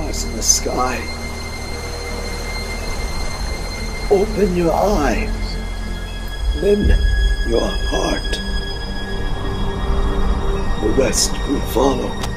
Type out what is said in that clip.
stars in the sky. Open your eyes, then your heart. The rest will follow.